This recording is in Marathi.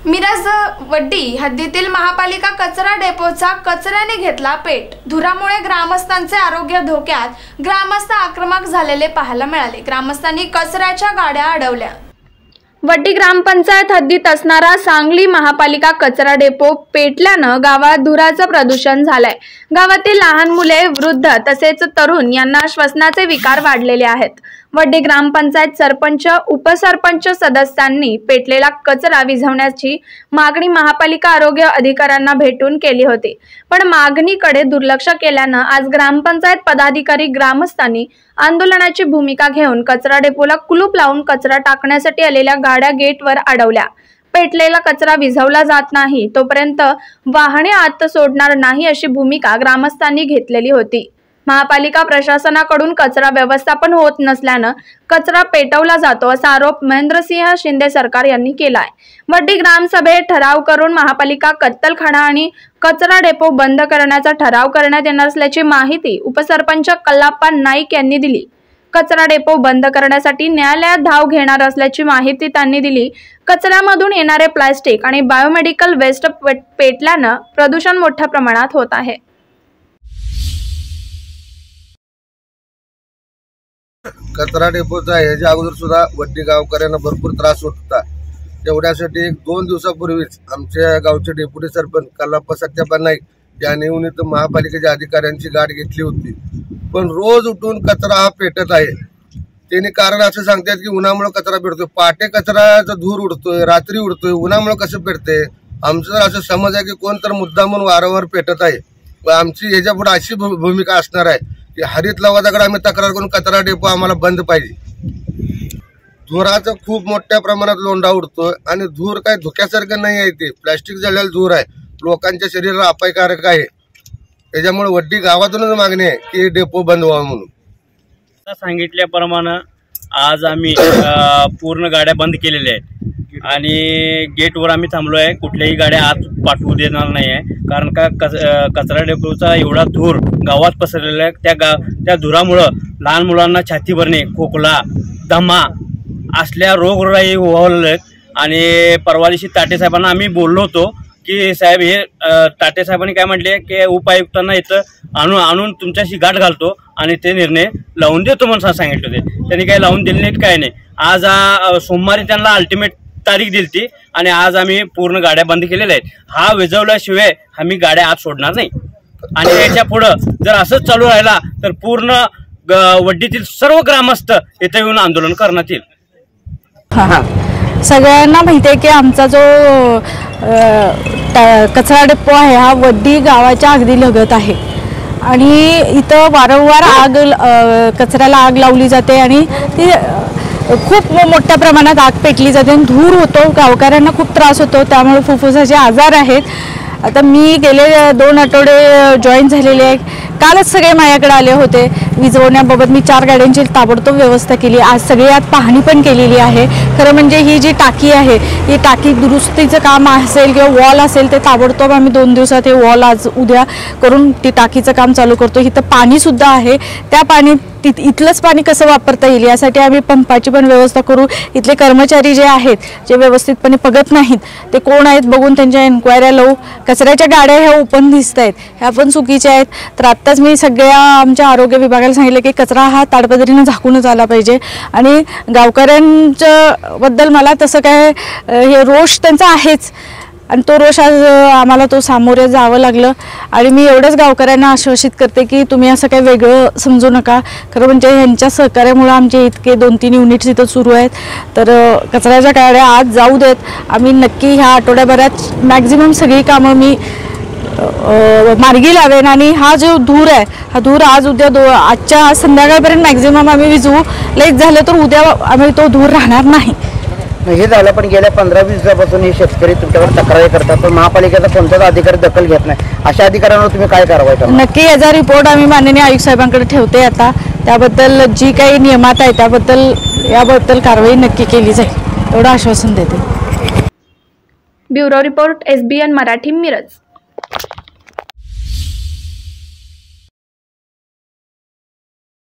मिरज वड्डी हद्दीतील महापालिका कचरा डेपोचा कचऱ्याने घेतला पेट। धुरामुळे ग्रामस्थांचे आरोग्य धोक्यात, ग्रामस्थ आक्रमक झालेले पाहायला मिळाले। ग्रामस्थांनी कचऱ्याच्या गाड्या अडवल्या। वड्डी ग्रामपंचायत हद्दीत असणारा सांगली महापालिका कचरा डेपो पेटल्यानं गावात धुराचं प्रदूषण झालंय। गावातील लहान मुले, वृद्ध तसेच तरुण यांना श्वसनाचे विकार वाढलेले आहेत। वड्डी ग्रामपंचायत सरपंच, उपसरपंच सदस्यांनी पेटलेला कचरा विझवण्याची मागणी महापालिका आरोग्य अधिकाऱ्यांना भेटून केली होती, पण मागणीकडे दुर्लक्ष केल्यानं आज ग्रामपंचायत पदाधिकारी, ग्रामस्थांनी आंदोलनाची भूमिका घेऊन कचरा डेपोला कुलूप लावून कचरा टाकण्यासाठी आलेल्या गाड्या गेटवर अडवल्या। पेटलेला कचरा विझवला जात नाही तोपर्यंत वाहने आत सोडणार नाही अशी भूमिका ग्रामस्थांनी घेतलेली होती। महापालिका प्रशासनाकडून कचरा व्यवस्थापन होत नसल्यानं कचरा पेटवला जातो असा आरोप महेंद्रसिंह शिंदे सरकार यांनी केलाय। वड्डी ग्रामसभेत ठराव करून महापालिका कत्तलखाना आणि कचरा डेपो बंद करण्याचा ठराव करण्यात येणार असल्याची माहिती उपसरपंच कल्लाप्पा नाईक यांनी दिली। कचरा डेपो बंद करण्यासाठी न्यायालयात धाव घेणार असल्याची माहिती त्यांनी दिली। कचऱ्यामधून येणारे प्लास्टिक आणि बायोमेडिकल वेस्ट पेटल्यानं प्रदूषण मोठ्या प्रमाणात होत आहे। कचरा डेपोचा याच्या अगोदर सुद्धा वड्डी गावकऱ्यांना भरपूर त्रास होत होता। तेवढ्यासाठी 2 दिवसापूर्वीच आमच्या गावचे डेप्युटी सरपंच कल्लाप्पा सत्याप्पा नाईक यांनी येऊन इथं महापालिकेच्या अधिकाऱ्यांची गाठ घेतली होती, पण रोज उठून कचरा हा पेटत आहे। त्यांनी कारण असं सांगतात की उन्हामुळे कचरा पेटतोय, पहाटे कचऱ्याचा धूर उडतोय, रात्री उडतोय, उन्हामुळे कसं पेटते? आमचं तर असं समज आहे की कोण तर मुद्दा म्हणून वारंवार पेटत आहे व आमची याच्या पुढे अशी भूमिका असणार आहे की हरित लवादाकडे आम्ही तक्रार करून कचरा डेपो आम्हाला बंद पाहिजे। धुराचा खूप मोठ्या प्रमाणात लोंढा उडतोय आणि धूर काय धुक्यासारखं नाही आहे, ते प्लास्टिक जळलेला धूर आहे, लोकांच्या शरीराला अपायकारक आहे। त्याच्यामुळे वड्डी गावातूनच मागणी आहे की डेपो बंद व्हावा म्हणून। सांगितल्याप्रमाणे आज आम्ही पूर्ण गाड्या बंद केलेल्या आहेत आणि गेटवर आम्ही थांबलो आहे। कुठल्याही गाड्या आत पाठवू देणार नाही आहे, कारण का कचरा डेपोचा एवढा धूर गावात पसरलेला आहे। त्या धुरामुळं लहान मुलांना छाती भरणे, खोकला, दमा असल्या रोगराई व्हावल्या। आणि परवा दिवशी ताटे साहेबांना आम्ही बोललो होतो की साहेब, हे ताटे साहेबांनी काय म्हटले की उपायुक्तांना इथं आणून तुमच्याशी गाठ घालतो आणि ते निर्णय लावून देतो म्हणून सांगितले होते। त्यांनी काही लावून दिले नाहीत, काय नाही। आज सोमवारी त्यांना अल्टिमेट तारीख दिली आणि आज आम्ही पूर्ण गाड्या बंद केलेल्या आहेत। हा विझवल्याशिवाय आम्ही गाड्या आत सोडणार नाही आणि याच्या पुढं जर असंच चालू राहिला तर पूर्ण वड्डीतील सर्व ग्रामस्थ इथे येऊन आंदोलन करण्यात येईल। सगळ्यांना माहिती आहे की आमचा जो कचरा डेपो आहे हा वड्डी गावाच्या अगदी लगत आहे आणि इथं वारंवार कचऱ्याला आग लावली जाते आणि ती खूप मोठ्या प्रमाणात आग पेटली जाते आणि धूर होतो, गावकऱ्यांना खूप त्रास होतो, त्यामुळे फुफ्फुसाचे आजार आहेत। आता मी गेले 2 आठवडे जॉईन झालेले आहे। कालच सगळे माझ्याकडे आले होते विझवण्याबाबत। मी 4 गाड्यांची ताबडतोब व्यवस्था केली, आज सगळ्यात पाहणी पण केलेली आहे। खरं म्हणजे ही जी टाकी आहे, ही टाकी दुरुस्तीचं काम असेल किंवा वॉल असेल ते ताबडतोब आम्ही 2 दिवसात हे वॉल आज उद्या करून ती टाकीचं काम चालू करतो। इथं पाणीसुद्धा आहे, त्या पाणी इथलंच पाणी कसं वापरता येईल यासाठी आम्ही पंपाची पण व्यवस्था करू। इथले कर्मचारी जे आहेत, जे व्यवस्थितपणे बघत नाहीत, ते कोण आहेत बघून त्यांच्या एन्क्वायऱ्या लावू। कचऱ्याच्या गाड्या ह्या ओपन दिसत आहेत, ह्या पण चुकीच्या आहेत। तर आत्ताच मी सगळ्या आमच्या आरोग्य विभागाला सांगितलं की कचरा हा ताडपदरीने झाकूनच आला पाहिजे आणि गावकऱ्यांच्या बद्दल मला तसं काय हे रोष त्यांचा आहेच आणि तो रोष आज आम्हाला तो सामोरे जावं लागलं आणि मी एवढंच गावकऱ्यांना आश्वासित करते की तुम्ही असं काही वेगळं समजू नका। खरं म्हणजे ह्यांच्या सहकार्यामुळे आमचे इतके 2-3 युनिट्स इथं सुरू आहेत, तर कचऱ्याच्या गाड्या आज जाऊ देत। आम्ही नक्की ह्या आठवड्याभरात मॅक्झिमम सगळी कामं मी मार्गी लावेन आणि हा जो धूर आहे, हा धूर आज उद्या आजच्या संध्याकाळपर्यंत मॅक्झिमम आम्ही विझवू। लेट झालं तर उद्या आम्ही तो धूर राहणार नाही। हे झालं, पण गेल्या 15-20 दिवसापासून हे शेतकरी तुमच्यावर तक्रारी करतात, पण महापालिकेचा कोणताच अधिकारी दखल घेत नाही। अशा अधिकाऱ्यांवर तुम्ही काय कारवाई करणार? नक्की याचा रिपोर्ट आम्ही माननीय आयुक्त साहेबांकडे ठेवते। आता त्याबद्दल जी काही नियमात आहे याबद्दल कारवाई नक्की केली जाईल एवढं आश्वासन देते। Bureau report, SBN Marathi, Miraj.